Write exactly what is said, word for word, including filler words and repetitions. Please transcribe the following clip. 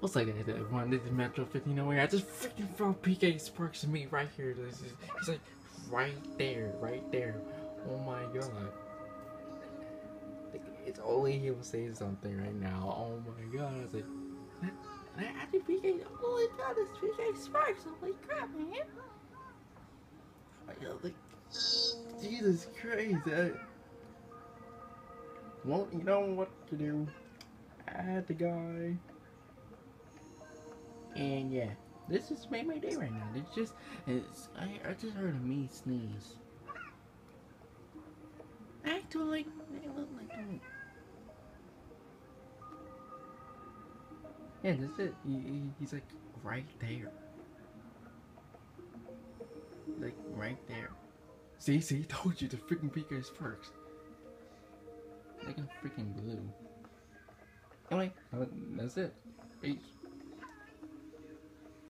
What's like that? Everyone, this is Mectro fifteen. Oh, I just freaking found PKSparkxx Mii right here. This is, he's like right there, right there. Oh my god. It's only him saying something right now. Oh my god. I was like, I think P K, oh my god, it's PKSparkxx. Holy crap, man. I was like, Jesus Christ. I, well, you know what to do. I had the guy. And yeah, this just made my day right now. It's just, it's, I, I just heard a me sneeze. Actually, it looked like that. Yeah, that's it. He, he, he's like right there. Like right there. See, see, told you the freaking PKSparkxx. Like a freaking blue. Anyway, that's it. Peace.